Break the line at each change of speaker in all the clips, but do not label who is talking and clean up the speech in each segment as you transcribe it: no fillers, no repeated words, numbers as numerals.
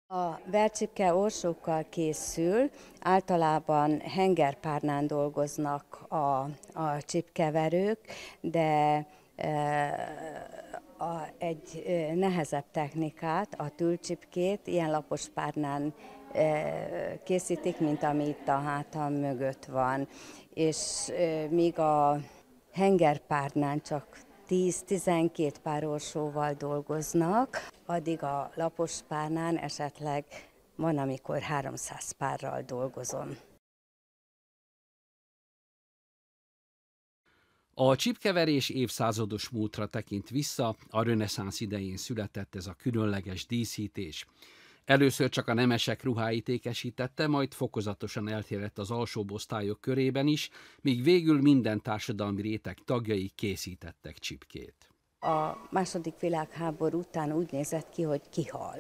A vercsipke orsókkal készül, általában hengerpárnán dolgoznak a csipkeverők, de egy nehezebb technikát, a tülcsipkét ilyen lapos párnán készítik, mint ami itt a hátam mögött van. És míg a hengerpárnán csak 10-12 pár orsóval dolgoznak, addig a lapos párnán esetleg van, amikor 300 párral dolgozom.
A csipkeverés évszázados múltra tekint vissza, a reneszánsz idején született ez a különleges díszítés. Először csak a nemesek ruháit ékesítette, majd fokozatosan elterjedt az alsóbb osztályok körében is, míg végül minden társadalmi réteg tagjai készítettek csipkét.
A második világháború után úgy nézett ki, hogy kihal.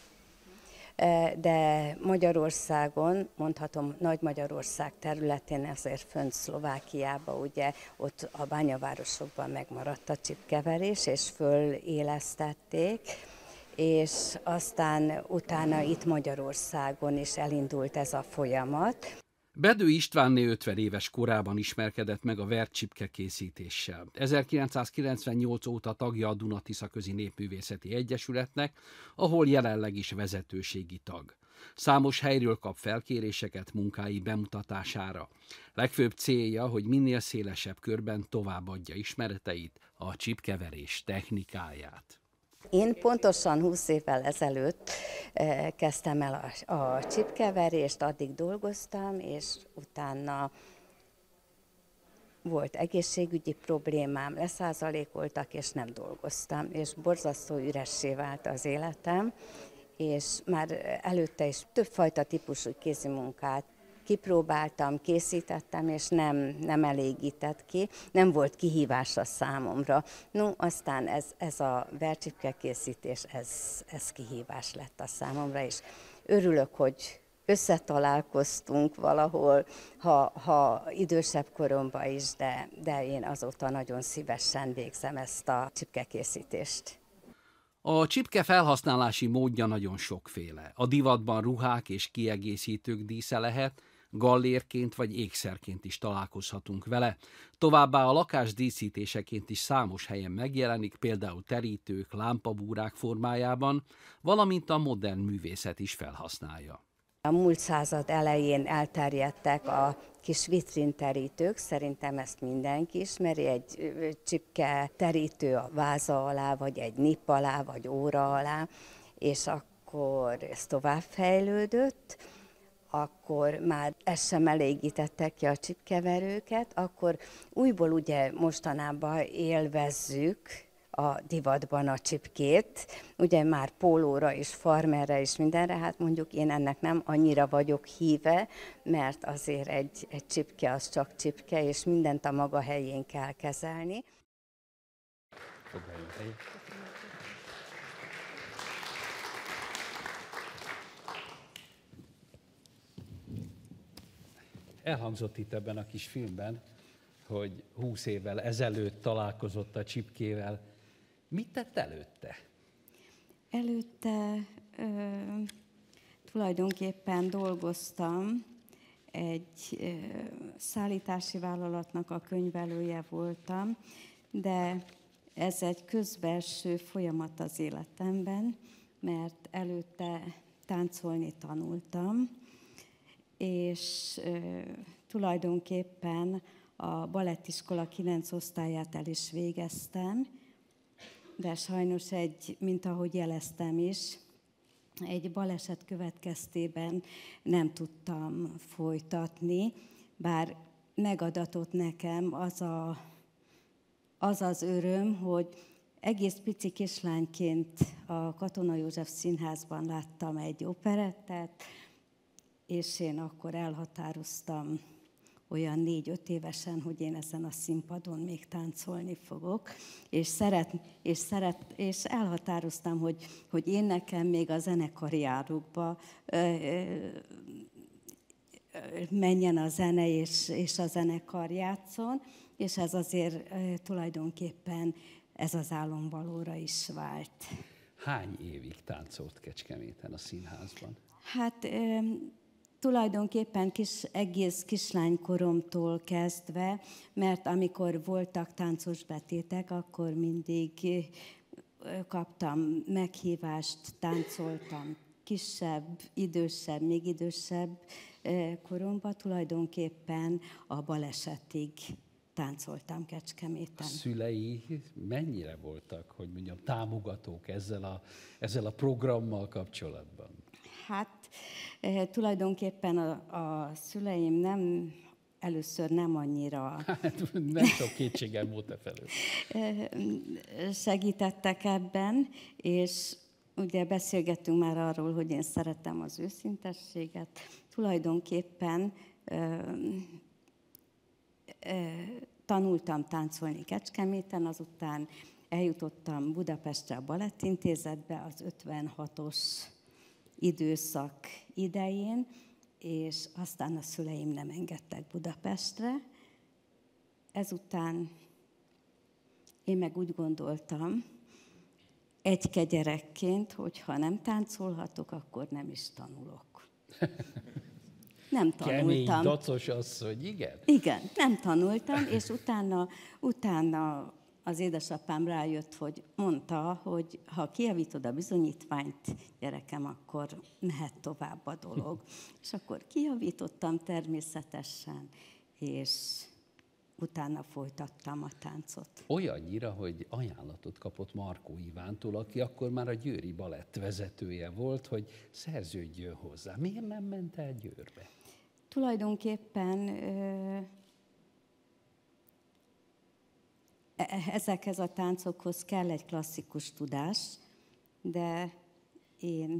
De Magyarországon, mondhatom Nagy-Magyarország területén, ezért fönt Szlovákiában, ugye ott a bányavárosokban megmaradt a csipkeverés, és fölélesztették, és aztán utána itt Magyarországon is elindult ez a folyamat.
Bedő Istvánné 50 éves korában ismerkedett meg a vercsipke készítéssel. 1998 óta tagja a Duna-Tisza-közi Népművészeti Egyesületnek, ahol jelenleg is vezetőségi tag. Számos helyről kap felkéréseket munkái bemutatására. Legfőbb célja, hogy minél szélesebb körben továbbadja ismereteit, a csipkeverés technikáját.
Én pontosan 20 évvel ezelőtt kezdtem el a csipkeverést, addig dolgoztam, és utána volt egészségügyi problémám, leszázalékoltak, és nem dolgoztam, és borzasztó üressé vált az életem, és már előtte is többfajta típusú kézimunkát kipróbáltam, készítettem, és nem elégített ki, nem volt kihívás a számomra. No, aztán ez a vercsipke készítés, ez kihívás lett a számomra, és örülök, hogy összetalálkoztunk valahol, ha idősebb koromban is, de én azóta nagyon szívesen végzem ezt a csipkekészítést.
A csipke felhasználási módja nagyon sokféle. A divatban ruhák és kiegészítők dísze lehet, gallérként vagy ékszerként is találkozhatunk vele. Továbbá a lakás díszítéseként is számos helyen megjelenik, például terítők, lámpabúrák formájában, valamint a modern művészet is felhasználja.
A múlt század elején elterjedtek a kis vitrinterítők, szerintem ezt mindenki ismeri, egy csipke terítő a váza alá, vagy egy nip alá, vagy óra alá, és akkor ez továbbfejlődött, akkor már ezt sem elégítettek ki a csipkeverőket, akkor újból ugye mostanában élvezzük a divatban a csipkét, ugye már pólóra és farmerre és mindenre, hát mondjuk én ennek nem annyira vagyok híve, mert azért egy csipke az csak csipke, és mindent a maga helyén kell kezelni.
Elhangzott itt ebben a kis filmben, hogy 20 évvel ezelőtt találkozott a csipkével. Mit tett előtte?
Előtte tulajdonképpen dolgoztam, egy szállítási vállalatnak a könyvelője voltam, de ez egy közbenső folyamat az életemben, mert előtte táncolni tanultam, és tulajdonképpen a balettiskola 9 osztályát el is végeztem, de sajnos mint ahogy jeleztem is, egy baleset következtében nem tudtam folytatni, bár megadatott nekem az öröm, hogy egész pici kislányként a Katona József Színházban láttam egy operettet, és én akkor elhatároztam olyan 4-5 évesen, hogy én ezen a színpadon még táncolni fogok, és elhatároztam, hogy én nekem még a zenekari árukba menjen a zene, és a zenekar játszon, és ez azért tulajdonképpen ez az álomvalóra is vált.
Hány évig táncolt Kecskeméten a színházban?
Hát tulajdonképpen egész kislánykoromtól kezdve, mert amikor voltak táncos betétek, akkor mindig kaptam meghívást, táncoltam kisebb, idősebb, még idősebb koromban, tulajdonképpen a balesetig táncoltam Kecskeméten.
A szülei mennyire voltak, hogy mondjam, támogatók ezzel a programmal kapcsolatban?
Hát tulajdonképpen a szüleim először nem annyira
Hát nem sok kétségem volt e felől.
segítettek ebben, és ugye beszélgettünk már arról, hogy én szeretem az őszintességet. Tulajdonképpen tanultam táncolni Kecskeméten, azután eljutottam Budapestre a Balettintézetbe az 56-os időszak idején, és aztán a szüleim nem engedtek Budapestre. Ezután én meg úgy gondoltam, egyke gyerekként, hogy ha nem táncolhatok, akkor nem is tanulok. Nem tanultam.
Kemény, dacos asszony, igen?
Igen, nem tanultam, és utána az édesapám rájött, hogy mondta, hogy ha kijavítod a bizonyítványt, gyerekem, akkor mehet tovább a dolog. És akkor kijavítottam természetesen, és utána folytattam a táncot.
Olyannyira, hogy ajánlatot kapott Markó Ivántól, aki akkor már a győri balett vezetője volt, hogy szerződjön hozzá. Miért nem ment el Győrbe?
Tulajdonképpen ezekhez a táncokhoz kell egy klasszikus tudás, de én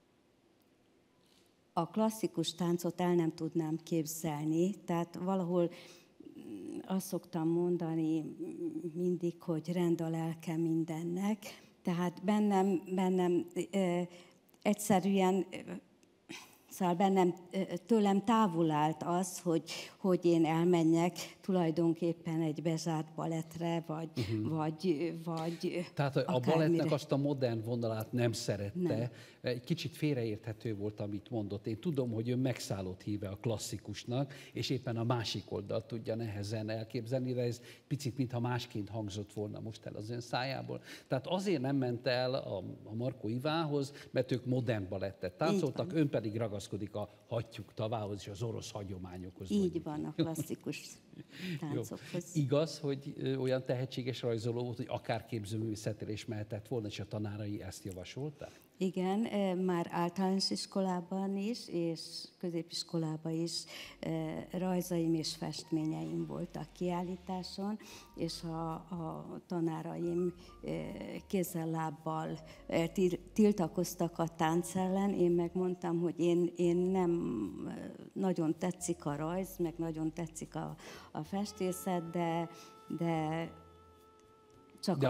a klasszikus táncot el nem tudnám képzelni, tehát valahol azt szoktam mondani mindig, hogy rend a lelke mindennek, tehát bennem egyszerűen, szóval tőlem távol állt az, hogy én elmenjek tulajdonképpen egy bezárt balettre, vagy
Tehát a balettnek azt a modern vonalát nem szerette.
Nem.
Egy kicsit félreérthető volt, amit mondott. Én tudom, hogy ön megszállott híve a klasszikusnak, és éppen a másik oldalt tudja nehezen elképzelni, de ez picit, mintha másként hangzott volna most el az ön szájából. Tehát azért nem ment el a Markó Ivánhoz, mert ők modern balettet táncoltak, ön pedig ragaszkodik a hattyúk tavához és az orosz hagyományokhoz.
Így van, a klasszikus táncokhoz.
Igaz, hogy olyan tehetséges rajzoló volt, hogy akár képzőművészetre is mehetett volna, és a tanárai ezt javasolták?
Igen, már általános iskolában is, és középiskolában is rajzaim és festményeim voltak kiállításon, és a tanáraim kézzel-lábbal tiltakoztak a tánc ellen. Én megmondtam, hogy én nem nagyon tetszik a rajz, meg nagyon tetszik a festészet, de csak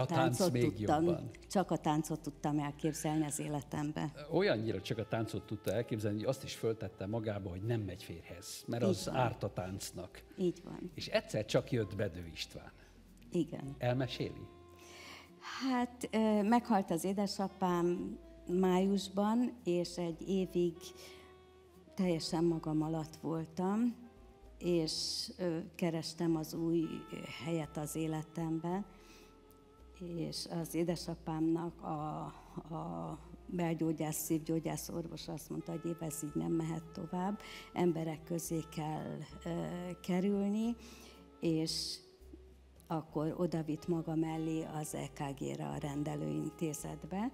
a táncot tudtam elképzelni az életemben.
Olyannyira csak a táncot tudta elképzelni, hogy azt is föltette magába, hogy nem megy férjhez, mert az árt a táncnak.
Így van.
És egyszer csak jött Bedő István.
Igen.
Elmeséli?
Hát meghalt az édesapám májusban, és egy évig teljesen magam alatt voltam, és kerestem az új helyet az életemben. És az édesapámnak a belgyógyász, szívgyógyász orvos azt mondta, hogy ez így nem mehet tovább, emberek közé kell kerülni, és akkor odavitt maga mellé az EKG-re, a rendelőintézetbe,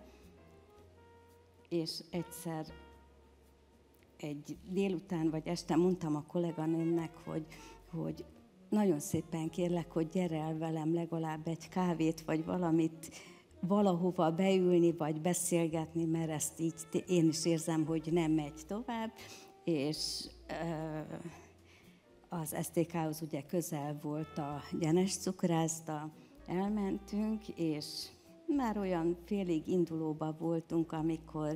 és egyszer egy délután vagy este mondtam a kolléganőmnek, hogy nagyon szépen kérlek, hogy gyere el velem legalább egy kávét, vagy valamit valahova beülni, vagy beszélgetni, mert ezt így én is érzem, hogy nem megy tovább. És az STK-hoz ugye közel volt a Gyenes cukrászda, elmentünk, és már olyan félig indulóba voltunk, amikor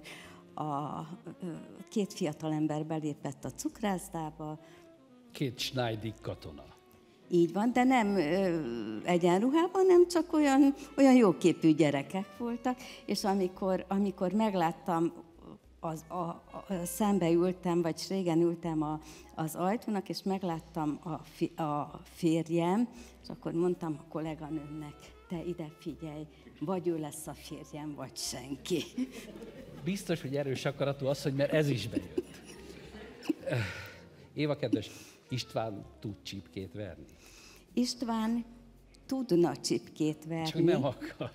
két fiatalember belépett a cukrászdába.
Két Schneidig katona.
Így van, de nem egyenruhában, nem csak olyan jóképű gyerekek voltak, és amikor megláttam, szembe ültem, vagy régen ültem az ajtónak, és megláttam a férjem, és akkor mondtam a kolléganőmnek, te ide figyelj, vagy ő lesz a férjem, vagy senki.
Biztos, hogy erős akaratú asszony, mert ez is bejött. Éva kedves, István tud csipkét verni?
István tudna csipkét verni.
Csak nem akar.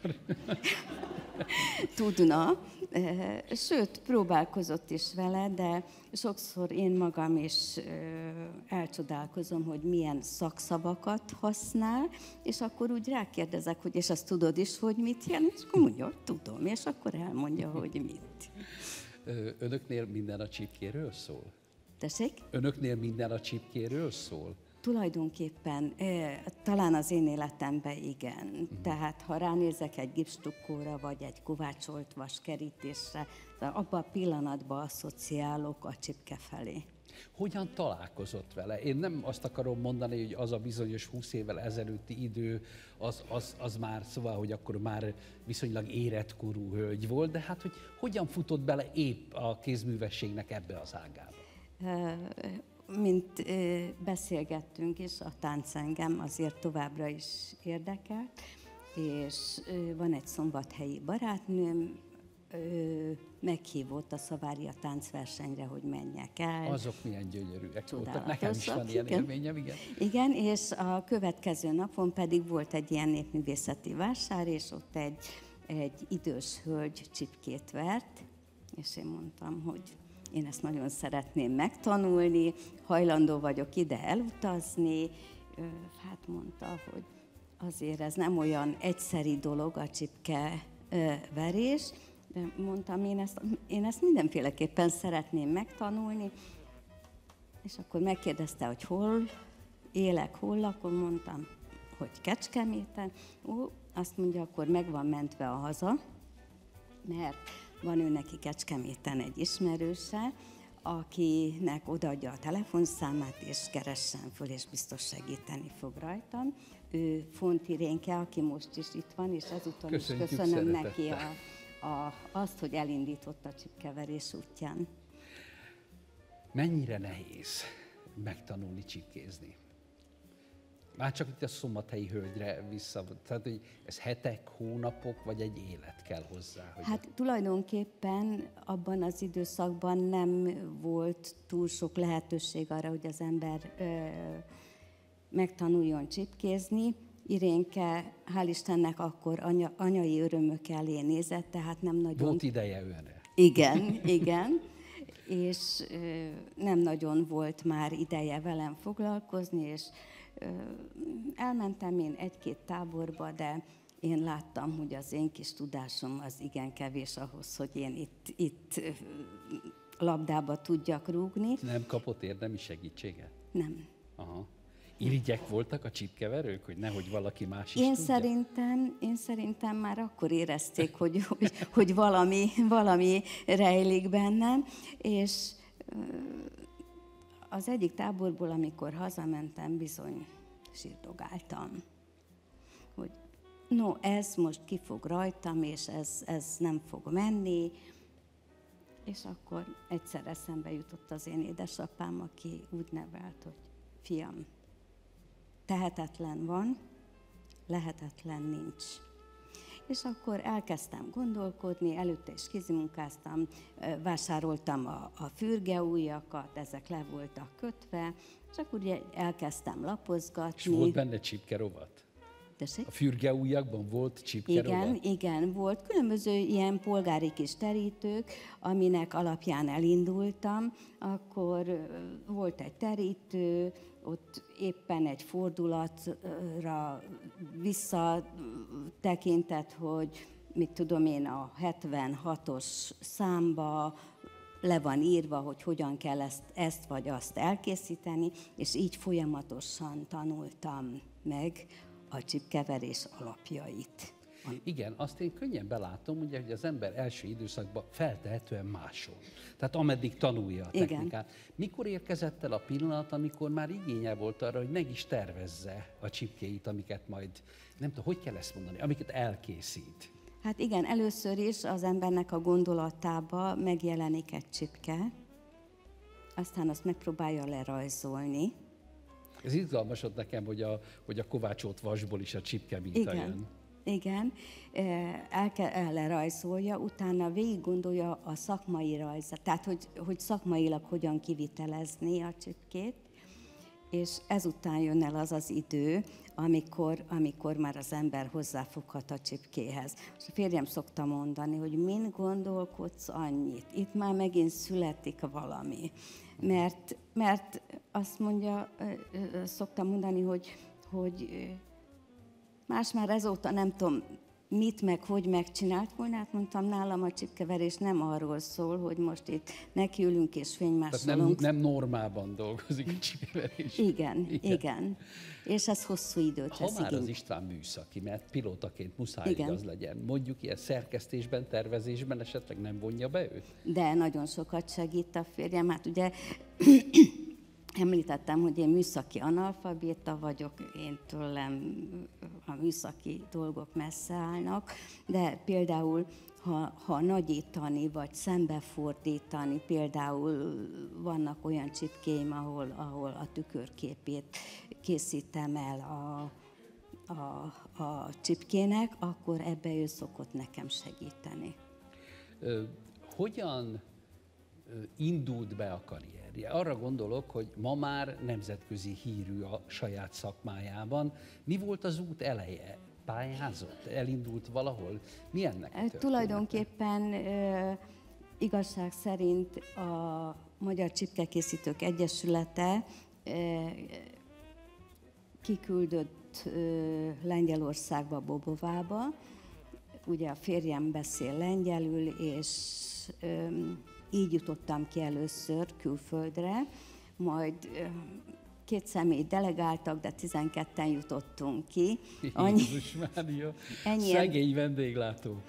Tudna, sőt, próbálkozott is vele, de sokszor én magam is elcsodálkozom, hogy milyen szakszavakat használ, és akkor úgy rákérdezek, hogy és azt tudod is, hogy mit jelent, és akkor mondja, hogy tudom, és akkor elmondja, hogy mit.
Önöknél minden a csipkéről szól?
Tessék?
Önöknél minden a csipkéről szól?
Tulajdonképpen talán az én életemben igen. Tehát ha ránézek egy gipsztukkóra, vagy egy kovácsolt vaskerítésre, abban a pillanatban asszociálok a csipke felé.
Hogyan találkozott vele? Én nem azt akarom mondani, hogy az a bizonyos 20 évvel ezelőtti idő, az már, szóval, hogy akkor már viszonylag érettkorú hölgy volt, de hát, hogy hogyan futott bele épp a kézművességnek ebbe az ágába?
Mint beszélgettünk is, a tánc engem azért továbbra is érdekel, és van egy szombathelyi barátnőm, meghívott a Szavária táncversenyre, hogy menjek el.
Azok milyen gyönyörűek voltak. Nekem is van ilyen élményem, igen.
Igen, és a következő napon pedig volt egy ilyen népművészeti vásár, és ott egy idős hölgy csipkét vert, és én mondtam, hogy én ezt nagyon szeretném megtanulni, hajlandó vagyok ide elutazni. Hát mondta, hogy azért ez nem olyan egyszeri dolog a csipke verés, de mondtam, én ezt mindenféleképpen szeretném megtanulni. És akkor megkérdezte, hogy hol élek, hol lakom, mondtam, hogy Kecskeméten. Azt mondja, akkor meg van mentve a haza, mert van ő neki Kecskeméten egy ismerőse, akinek odaadja a telefonszámát, és keressen föl, és biztos segíteni fog rajtam. Ő Font Irénke, aki most is itt van, és ezúton is köszönöm neki azt, hogy elindított a csipkeverés útján.
Mennyire nehéz megtanulni csipkézni? Már csak itt a szombathelyi hölgyre vissza, tehát hogy ez hetek, hónapok, vagy egy élet kell hozzá? Hogy
hát tulajdonképpen abban az időszakban nem volt túl sok lehetőség arra, hogy az ember megtanuljon csipkézni. Irénke, hál' Istennek, akkor anyai örömök elé nézett, tehát nem nagyon...
Volt ideje önre.
Igen. És nem nagyon volt már ideje velem foglalkozni, és elmentem én egy-két táborba, de én láttam, hogy az én kis tudásom az igen kevés ahhoz, hogy én itt labdába tudjak rúgni.
Nem kapott érdemi segítséget?
Nem.
Aha. Irigyek voltak a csipkeverők, hogy nehogy valaki más is
Én szerintem már akkor érezték, hogy valami rejlik bennem, és az egyik táborból, amikor hazamentem, bizony sírdogáltam, hogy ez most ki fog rajtam, és ez nem fog menni. És akkor egyszer eszembe jutott az én édesapám, aki úgy nevelt, hogy fiam, tehetetlen van, lehetetlen nincs. És akkor elkezdtem gondolkodni, előtte is kézimunkáztam, vásároltam a fürgeujjakat, ezek le voltak kötve, és akkor ugye elkezdtem lapozgatni.
És volt benne csipkerovat?
Tessék?
A fürgeujjakban volt csipkerovat?
Igen, volt. Különböző ilyen polgári kis terítők, aminek alapján elindultam. Akkor volt egy terítő, ott éppen egy fordulatra visszatekintett, hogy mit tudom én, a 76-os számba le van írva, hogy hogyan kell ezt vagy azt elkészíteni, és így folyamatosan tanultam meg a csipkeverés alapjait.
Igen, azt én könnyen belátom, ugye, hogy az ember első időszakban feltehetően máshol. Tehát ameddig tanulja a technikát. Igen. Mikor érkezett el a pillanat, amikor már igénye volt arra, hogy meg is tervezze a csipkéit, amiket majd, nem tudom, hogy kell ezt mondani, amiket elkészít?
Hát igen, először is az embernek a gondolatába megjelenik egy csipke, aztán azt megpróbálja lerajzolni.
Ez izgalmas ott nekem, hogy a kovácsolt vasból is a csipke minta jön.
Igen, lerajzolja, utána végig gondolja a szakmai rajzat, tehát hogy szakmailag hogyan kivitelezni a csipkét, és ezután jön el az az idő, amikor már az ember hozzáfoghat a csipkéhez. És a férjem szokta mondani, hogy mind gondolkodsz annyit, itt már megint születik valami. Mert azt mondja, szoktam mondani, hogy más már ezóta nem tudom, mit meg hogy megcsinált volna, hát mondtam, nálam a csipkeverés nem arról szól, hogy most itt nekiülünk és fénymásolunk.
Nem normában dolgozik a csipkeverés.
Igen. És ez hosszú időt vesz igénybe.
Ha már az István műszaki, mert pilótaként muszáj igaz legyen, mondjuk ilyen szerkesztésben, tervezésben esetleg nem vonja be őt?
De nagyon sokat segít a férjem. Hát ugye említettem, hogy én műszaki analfabéta vagyok, én tőlem a műszaki dolgok messze állnak, de például, ha nagyítani vagy szembefordítani, például vannak olyan csipkéim, ahol a tükörképét készítem el a csipkének, akkor ebbe ő szokott nekem segíteni.
Hogyan indult be a karrierje? Arra gondolok, hogy ma már nemzetközi hírű a saját szakmájában. Mi volt az út eleje? Pályázott? Elindult valahol? Mi ennek a története?
Tulajdonképpen igazság szerint a Magyar Csipkekészítők Egyesülete kiküldött Lengyelországba, Bobovába. Ugye a férjem beszél lengyelül, és így jutottam ki először külföldre, majd 2 személyt delegáltak, de 12-en jutottunk ki.
Jézus Mária, szegény vendéglátó.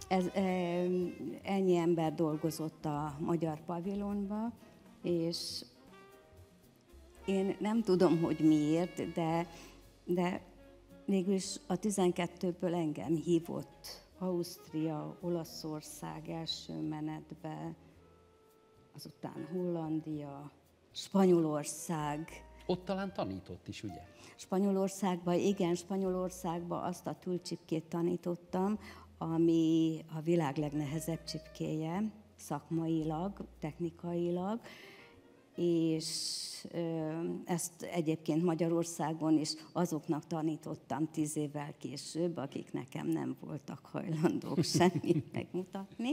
Ennyi ember dolgozott a magyar pavilonba, és én nem tudom, hogy miért, de mégis a 12-ből engem hívott Ausztria, Olaszország első menetbe, azután Hollandia, Spanyolország.
Ott talán tanított is, ugye?
Spanyolországban azt a tülcsipkét tanítottam, ami a világ legnehezebb csipkéje, szakmailag, technikailag, és ezt egyébként Magyarországon is azoknak tanítottam 10 évvel később, akik nekem nem voltak hajlandók semmit megmutatni.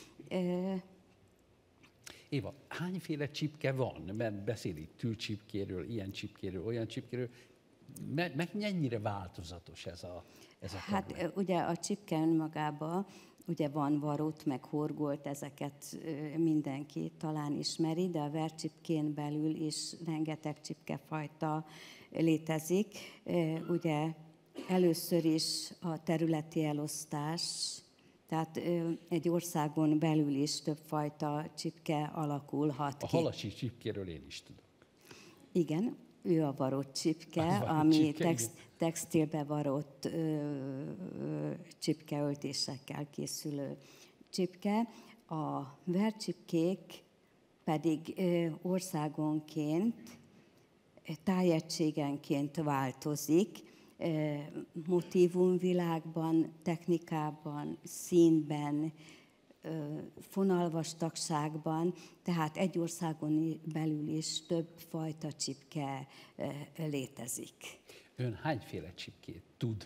Éva, hányféle csipke van? Mert beszél itt tülcsipkéről, ilyen csipkéről, olyan csipkéről. Meg mennyire változatos ez a terület?
Hát ugye a csipke önmagában, ugye van varott, meg horgolt, ezeket mindenki talán ismeri, de a vercsipkén belül is rengeteg csipkefajta létezik. Ugye először is a területi elosztás, tehát egy országon belül is többfajta csipke alakulhat ki.
A halasi csipkéről én is tudok.
Igen, ő a varott csipke, ami textilbe varott csipkeöltésekkel készülő csipke. A vercsipkék pedig országonként, tájegységenként változik, motívumvilágban, technikában, színben, fonalvastagságban, tehát egy országon belül is több fajta csipke létezik.
Ön hányféle csipkét tud?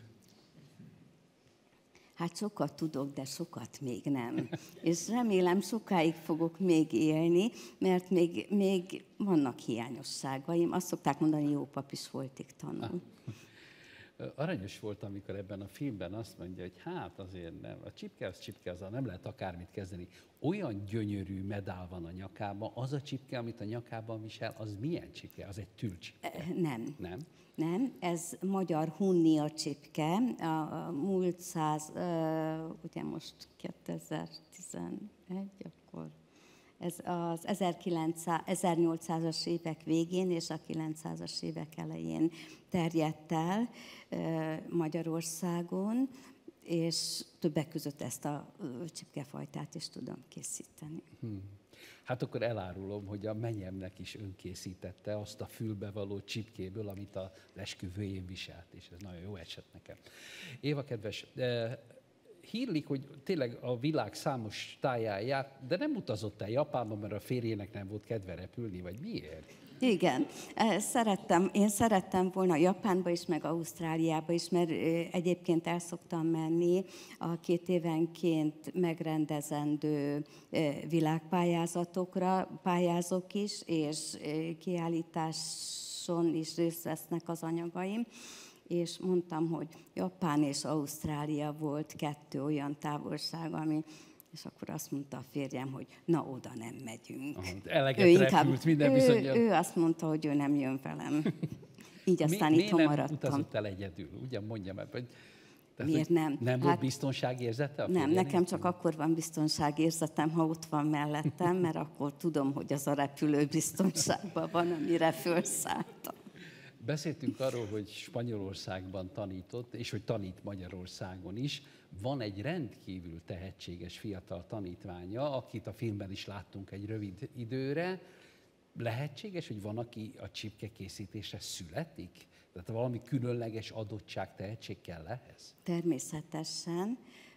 Hát sokat tudok, de sokat még nem. És remélem sokáig fogok még élni, mert még vannak hiányosságaim. Azt szokták mondani, jó pap is voltig tanul.
Aranyos volt, amikor ebben a filmben azt mondja, hogy hát azért nem, a csipke, azzal nem lehet akármit kezdeni. Olyan gyönyörű medál van a nyakában, az a csipke, amit a nyakában visel, az milyen csipke? Az egy tülcsipke.
Nem.
Nem?
Nem, ez magyar hunnia csipke, a múlt ugye most 2011, akkor ez az 1800-as évek végén és a 900-as évek elején terjedt el Magyarországon, és többek között ezt a csipkefajtát is tudom készíteni.
Hát akkor elárulom, hogy a menyemnek is önkészítette azt a fülbevaló csipkéből, amit az esküvőjén viselt, és ez nagyon jó esett nekem. Éva kedves, hírlik, hogy tényleg a világ számos táján járt, de nem utazott el Japánba, mert a férjének nem volt kedve repülni, vagy miért?
Igen, én szerettem volna Japánba is, meg Ausztráliába is, mert egyébként el szoktam menni a 2 évenként megrendezendő világpályázatokra, pályázok is, és kiállításon is részt vesznek az anyagaim, és mondtam, hogy Japán és Ausztrália volt 2 olyan távolság, és akkor azt mondta a férjem, hogy na, oda nem megyünk.
Eleget repült minden bizonnyal.
Ő azt mondta, hogy ő nem jön velem. Így aztán itt maradtam.
Miért nem utazott el egyedül? Ugyan mondja meg, hogy...
Miért nem?
Nem volt biztonságérzete?
Nem, nekem csak akkor van biztonságérzetem, ha ott van mellettem, mert akkor tudom, hogy az a repülő biztonságban van, amire felszálltam.
Beszéltünk arról, hogy Spanyolországban tanított, és hogy tanít Magyarországon is. Van egy rendkívül tehetséges fiatal tanítványa, akit a filmben is láttunk egy rövid időre. Lehetséges, hogy van, aki a csipke készítésre születik? Tehát valami különleges adottság, tehetség kell ehhez?
Természetesen.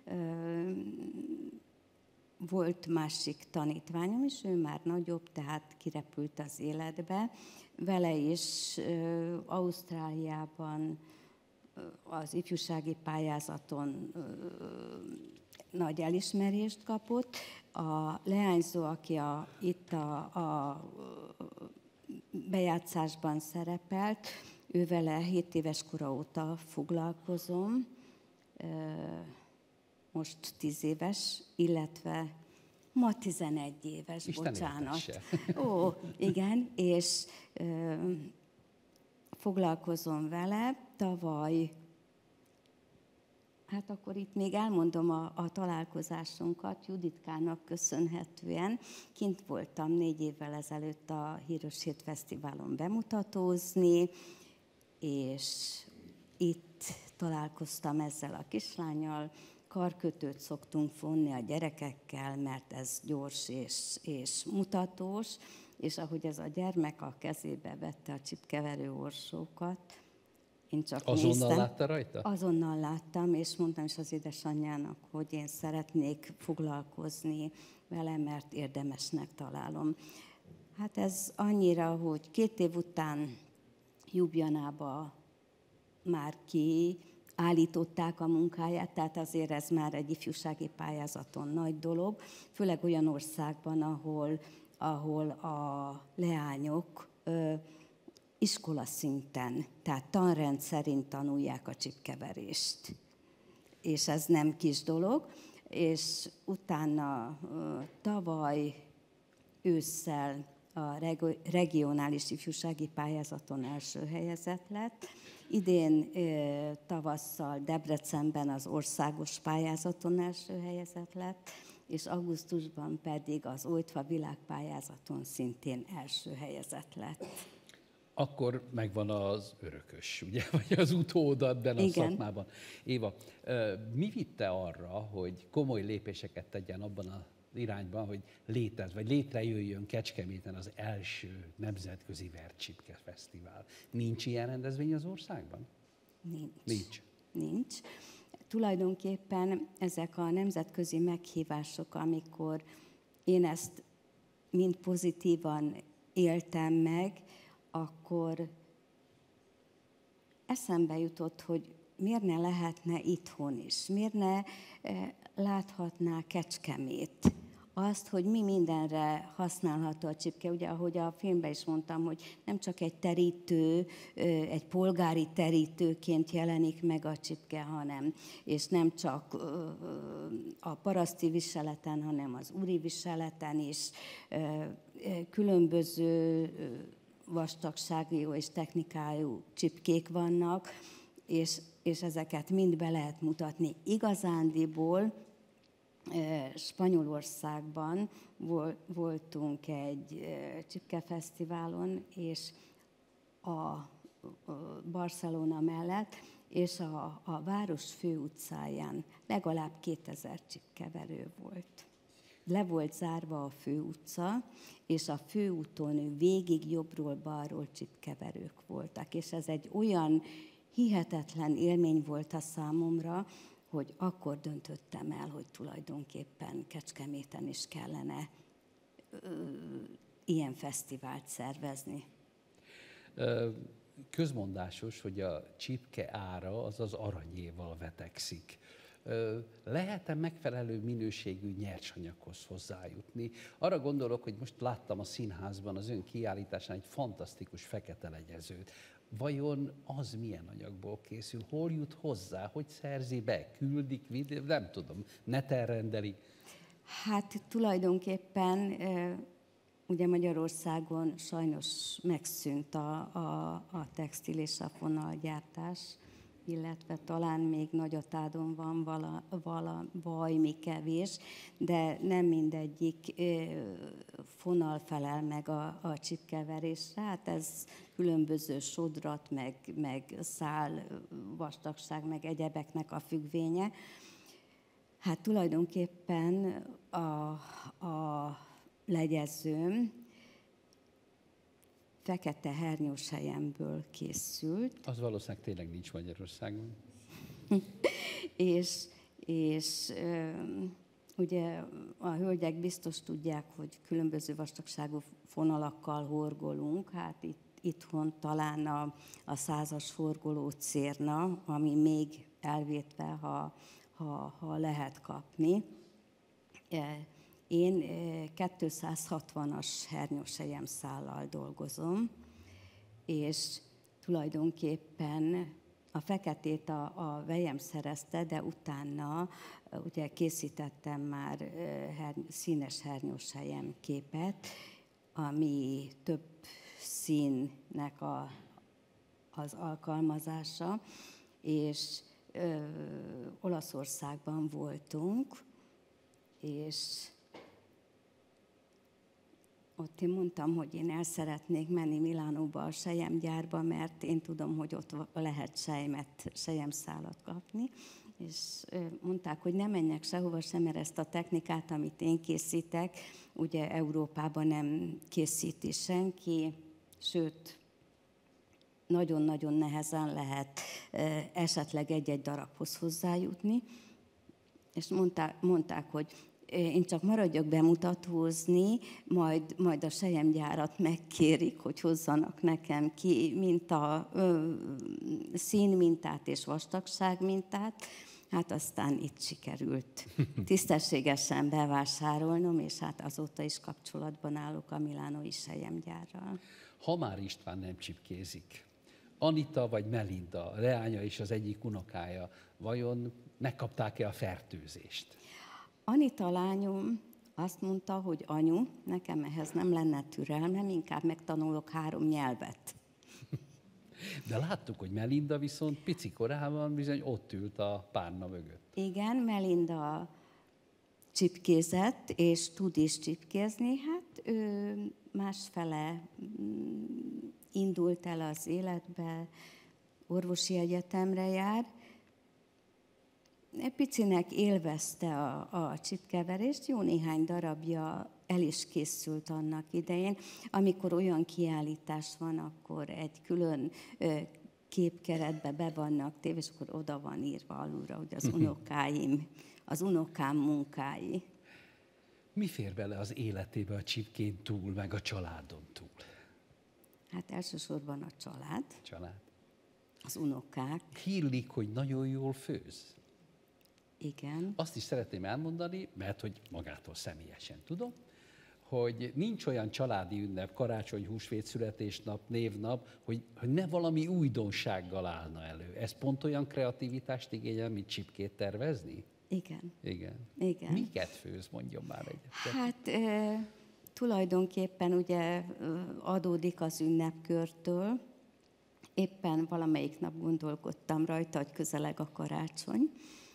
Volt másik tanítványom is, ő már nagyobb, tehát kirepült az életbe. Vele is Ausztráliában az ifjúsági pályázaton nagy elismerést kapott. A leányzó, aki itt a bejátszásban szerepelt, ő vele 7 éves kora óta foglalkozom, most 10 éves, illetve ma 11 éves,
Isten
bocsánat.
Értesse.
Ó, igen, és foglalkozom vele. Tavaly, hát akkor itt még elmondom a találkozásunkat, Juditkának köszönhetően. Kint voltam 4 évvel ezelőtt a Híros Hét Fesztiválon bemutatózni, és itt találkoztam ezzel a kislánnyal. Karkötőt szoktunk fonni a gyerekekkel, mert ez gyors és mutatós, és ahogy ez a gyermek a kezébe vette a csipkeverő orsókat, én csak
azonnal
néztem.
Látta rajta?
Azonnal láttam, és mondtam is az édesanyjának, hogy én szeretnék foglalkozni vele, mert érdemesnek találom. Hát ez annyira, hogy 2 év után Ljubljanába már állították a munkáját, tehát azért ez már egy ifjúsági pályázaton nagy dolog, főleg olyan országban, ahol a leányok iskola szinten, tehát tanrend szerint tanulják a csipkeverést. És ez nem kis dolog, és utána tavaly ősszel a regionális ifjúsági pályázaton első helyezett lett. Idén tavasszal Debrecenben az országos pályázaton első helyezett lett, és augusztusban pedig az Olytva világpályázaton szintén első helyezett lett.
Akkor megvan az örökös, ugye, vagy az utódad benne a szakmában. Éva, mi vitte arra, hogy komoly lépéseket tegyen abban az irányban, hogy létrejöjjön Kecskeméten az első nemzetközi Vercsipke Fesztivál? Nincs ilyen rendezvény az országban?
Nincs. Tulajdonképpen ezek a nemzetközi meghívások, amikor én ezt mind pozitívan éltem meg, akkor eszembe jutott, hogy miért ne lehetne itthon is, miért ne láthatná Kecskemét azt, hogy mi mindenre használható a csipke. Ugye, ahogy a filmben is mondtam, hogy nem csak egy terítő, egy polgári terítőként jelenik meg a csipke, hanem, és nem csak a paraszti viseleten, hanem az úri viseleten is különböző vastagságú és technikájú csipkék vannak, és ezeket mind be lehet mutatni. Igazándiból Spanyolországban voltunk egy csipkefesztiválon, és a Barcelona mellett, és a város főutcáján legalább 2000 csipkeverő volt. Le volt zárva a főutca, és a főúton végig jobbról-balról csipkeverők voltak. És ez egy olyan hihetetlen élmény volt a számomra, hogy akkor döntöttem el, hogy tulajdonképpen Kecskeméten is kellene ilyen fesztivált szervezni.
Közmondásos, hogy a csipke ára az az aranyéval vetekszik. Lehet-e megfelelő minőségű nyersanyaghoz hozzájutni? Arra gondolok, hogy most láttam a színházban az ön kiállításán egy fantasztikus fekete legyezőt. Vajon az milyen anyagból készül? Hol jut hozzá? Hogy szerzi be? Küldik? Nem tudom. Neten rendeli?
Hát tulajdonképpen ugye Magyarországon sajnos megszűnt a textil és a fonalgyártás, illetve talán még Nagyatádon van valami kevés, de nem mindegyik fonal felel meg a csipkeverésre. Hát ez különböző sodrat, meg szál, vastagság, meg egyebeknek a függvénye. Hát tulajdonképpen a legyezőm fekete hernyóselyemből készült.
Az valószínűleg tényleg nincs Magyarországon.
és ugye a hölgyek biztos tudják, hogy különböző vastagságú fonalakkal horgolunk. Hát itthon talán a 100-as horgoló cérna, ami még elvétve, ha lehet kapni. Én 260-as hernyósejem szállal dolgozom, és tulajdonképpen a feketét a vejem szerezte, de utána ugye készítettem már színes hernyósejem képet, ami több színnek az alkalmazása, és Olaszországban voltunk, és ott én mondtam, hogy én el szeretnék menni Milánóba a selyemgyárba, mert én tudom, hogy ott lehet selyemszálat kapni. És mondták, hogy ne menjek sehova sem, mert ezt a technikát, amit én készítek, ugye Európában nem készíti senki, sőt, nagyon-nagyon nehezen lehet esetleg egy-egy darabhoz hozzájutni. És mondták, hogy én csak maradjak bemutatózni, majd a selyemgyárat megkérik, hogy hozzanak nekem ki színmintát és vastagságmintát. Hát aztán itt sikerült tisztességesen bevásárolnom, és hát azóta is kapcsolatban állok a milánói selyemgyárral.
Hamár István nem csipkézik. Anita vagy Melinda, leánya és az egyik unokája, vajon megkapták-e a fertőzést?
Anita lányom azt mondta, hogy anyu, nekem ehhez nem lenne türelmem, inkább megtanulok 3 nyelvet.
De láttuk, hogy Melinda viszont pici korában bizony ott ült a párna mögött.
Igen, Melinda csipkézett, és tud is csipkézni. Hát ő másfele indult el az életbe, orvosi egyetemre jár. Picinek élvezte a csipkeverést, jó néhány darabja el is készült annak idején. Amikor olyan kiállítás van, akkor egy külön képkeretbe be vannak téve, és akkor oda van írva alulra, hogy az unokám munkái.
Mi fér bele az életébe a csipkén túl, meg a családon túl?
Hát elsősorban a család.
Család.
Az unokák.
Hírlik, hogy nagyon jól főz.
Igen.
Azt is szeretném elmondani, mert hogy magától személyesen tudom, hogy nincs olyan családi ünnep, karácsony, húsvét, születésnap, névnap, hogy ne valami újdonsággal állna elő. Ez pont olyan kreativitást igényel, mint csipkét tervezni?
Igen.
Igen.
Igen.
Miket főz, mondjon már egyet?
Hát tulajdonképpen ugye adódik az ünnepkörtől. Éppen valamelyik nap gondolkodtam rajta, hogy közeleg a karácsony,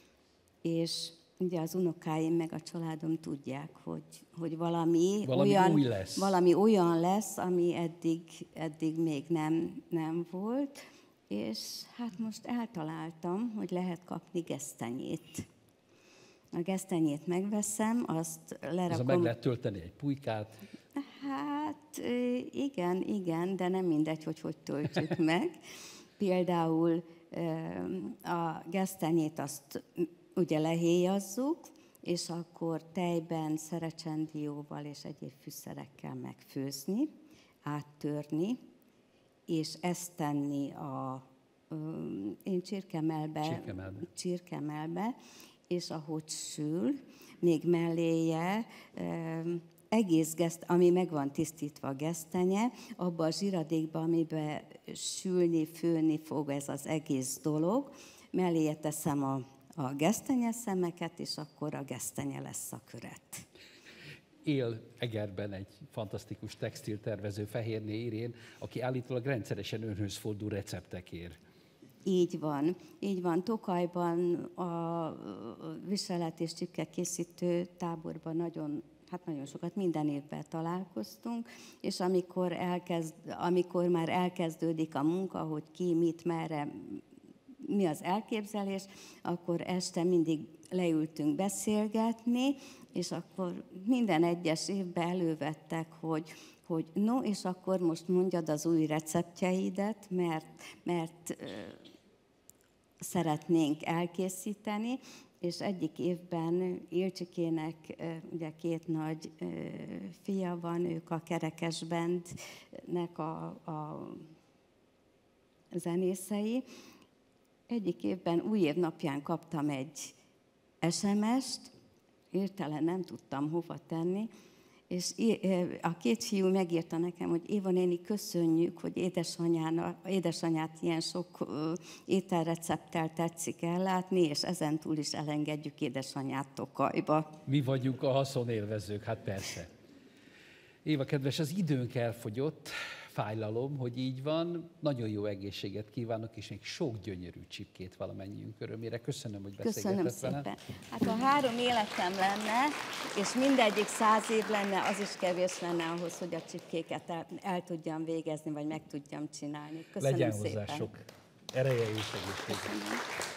és ugye az unokáim meg a családom tudják, hogy valami olyan lesz, ami eddig még nem volt, és hát most eltaláltam, hogy lehet kapni gesztenyét. A gesztenyét megveszem, azt lerakom.
Ez meg lehet tölteni egy pulykát?
Hát igen, de nem mindegy, hogy töltjük meg. Például a gesztenyét azt ugye lehéjazzuk, és akkor tejben, szerecsendióval és egyéb fűszerekkel megfőzni, áttörni, és ezt tenni én csirkemelbe, és ahogy sül, még melléje egész ami meg van tisztítva a gesztenye, abba a zsiradékba, amiben sülni, főni fog ez az egész dolog, melléje teszem a gesztenyeszemeket, és akkor a gesztenye lesz a köret.
Él Egerben egy fantasztikus textiltervező, Fehérné Irén, aki állítólag rendszeresen önhöz fordul receptekért.
Így van. Tokajban a viselet és csipke készítő táborban nagyon sokat, minden évben találkoztunk, és amikor már elkezdődik a munka, hogy ki, mit, merre, mi az elképzelés, akkor este mindig leültünk beszélgetni, és akkor minden egyes évben elővettek, hogy no, és akkor most mondjad az új receptjeidet, mert szeretnénk elkészíteni, és egyik évben Ilcsikének ugye 2 nagy fia van, ők a Kerekes Bandnek a zenészei. Egyik évben új év napján kaptam egy SMS-t, hirtelen nem tudtam hova tenni, és a 2 fiú megírta nekem, hogy Éva néni, köszönjük, hogy édesanyát ilyen sok ételrecepttel tetszik ellátni, és ezentúl is elengedjük édesanyát Tokajba.
Mi vagyunk a haszonélvezők, hát persze. Éva, kedves, az időnk elfogyott, fájlalom, hogy így van. Nagyon jó egészséget kívánok, és még sok gyönyörű csipkét valamennyiünk örömére. Köszönöm, hogy beszélgetett velem.
Köszönöm szépen. Hát ha 3 életem lenne, és mindegyik 100 év lenne, az is kevés lenne ahhoz, hogy a csipkéket el tudjam végezni, vagy meg tudjam csinálni. Köszönöm
Legyen
szépen.
hozzá sok ereje és egészsége.
Köszönöm.